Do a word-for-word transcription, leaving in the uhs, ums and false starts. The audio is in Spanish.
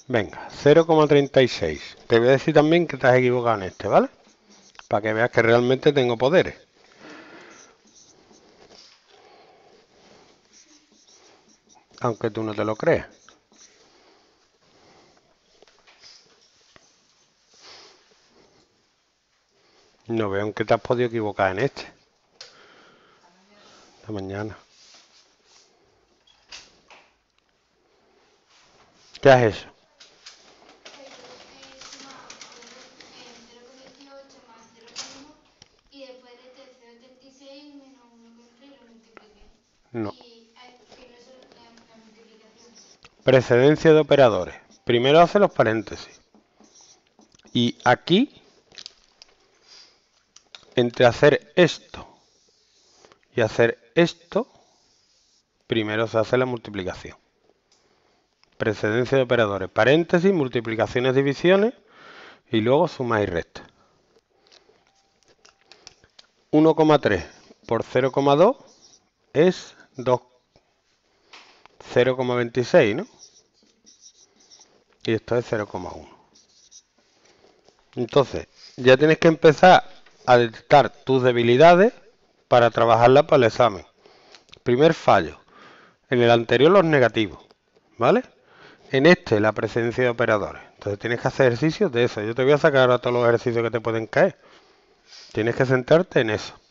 Venga, cero coma treinta y seis. Te voy a decir también que te has equivocado en este, ¿vale? Para que veas que realmente tengo poderes. Aunque tú no te lo creas. No veo en qué te has podido equivocar en este. Hasta mañana. ¿Qué es eso? No. Precedencia de operadores. Primero hace los paréntesis. Y aquí, entre hacer esto y hacer esto, primero se hace la multiplicación. Precedencia de operadores. Paréntesis, multiplicaciones, divisiones y luego suma y resta. uno coma tres por cero coma dos es cero coma veintiséis, ¿no? Y esto es cero coma uno. Entonces, ya tienes que empezar a detectar tus debilidades para trabajarlas para el examen. Primer fallo. En el anterior los negativos, ¿vale? En este la precedencia de operadores. Entonces tienes que hacer ejercicios de eso. Yo te voy a sacar ahora todos los ejercicios que te pueden caer. Tienes que centrarte en eso.